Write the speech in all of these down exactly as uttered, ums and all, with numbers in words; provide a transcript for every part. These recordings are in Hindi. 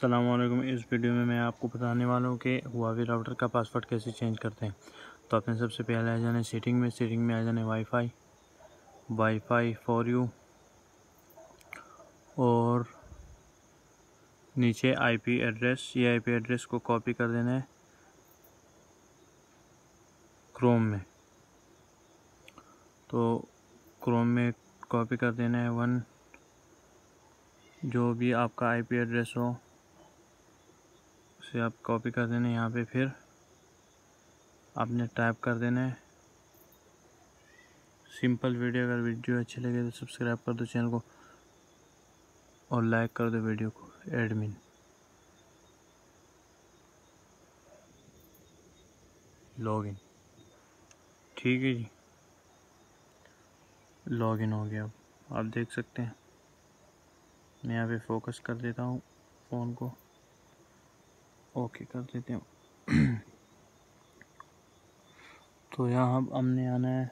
अस्सलाम वालेकुम। इस वीडियो में मैं आपको बताने वाला हूँ कि हुआवी राउटर का पासवर्ड कैसे चेंज करते हैं। तो आपने सबसे पहले आ जाना है सेटिंग में सेटिंग में आ जाना है वाईफाई वाईफाई फॉर यू और नीचे आईपी एड्रेस, ये आईपी एड्रेस को कॉपी कर देना है क्रोम में। तो क्रोम में कॉपी कर देना है वन, जो भी आपका आईपी एड्रेस हो उसे आप कॉपी कर देना है यहाँ पे। फिर आपने टाइप कर देना है सिंपल वीडियो। अगर वीडियो अच्छी लगे तो सब्सक्राइब कर दो चैनल को और लाइक कर दो वीडियो को। एडमिन लॉगिन, ठीक है जी, लॉगिन हो गया। अब आप देख सकते हैं, मैं यहाँ पे फोकस कर देता हूँ फ़ोन को, ओके कर देते हूँ। तो यहाँ अब हमने आना है,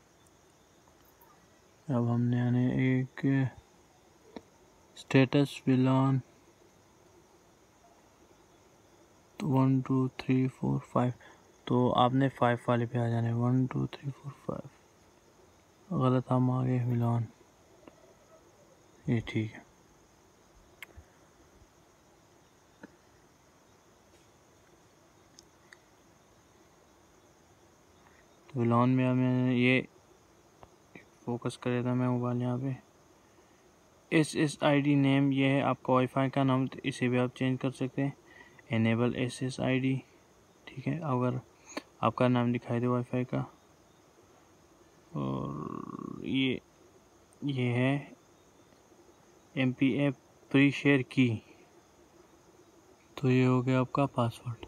अब हमने आने एक स्टेटस विलान one two three four five, तो आपने फाइव वाले पे आ जाना है। One two three four five, गलत हम आ गए विलान, ये ठीक है। तो विलान में हमें ये फोकस करे था मैं मोबाइल यहाँ पे। S S I D name ये है आपका वाईफाई का नाम, तो इसे भी आप चेंज कर सकते हैं। Enable S S I D, ठीक है, अगर आपका नाम दिखाई दे वाईफाई का। और ये ये है M P A pre share key, तो ये हो गया आपका पासवर्ड।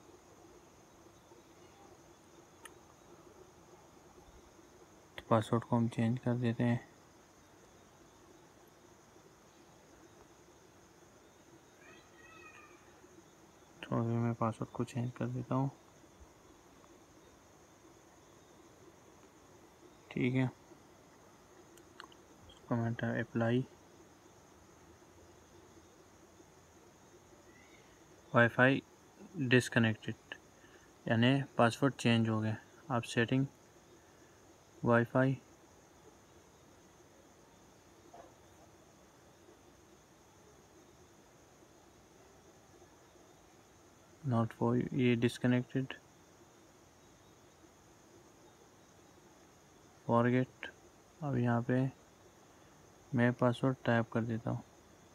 तो पासवर्ड को हम चेंज कर देते हैं। तो अभी मैं पासवर्ड को चेंज कर देता हूँ, ठीक है। कमेंट अप्लाई, वाईफाई डिसकनेक्टेड, यानी पासवर्ड चेंज हो गया। आप सेटिंग वाईफाई नॉट फॉर ये डिसकनेक्टेड, फॉरगेट। अब यहाँ पे मैं पासवर्ड टाइप कर देता हूँ।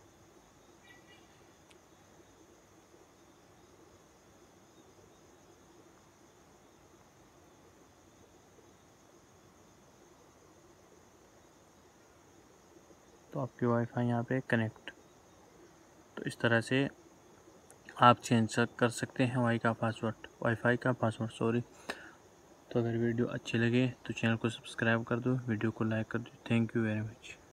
तो आपकी वाईफाई यहाँ पे कनेक्ट। तो इस तरह से आप चेंज कर सकते हैं वाई का पासवर्ड वाईफाई का पासवर्ड सॉरी। तो अगर वीडियो अच्छी लगे तो चैनल को सब्सक्राइब कर दो, वीडियो को लाइक कर दो। Thank you very much.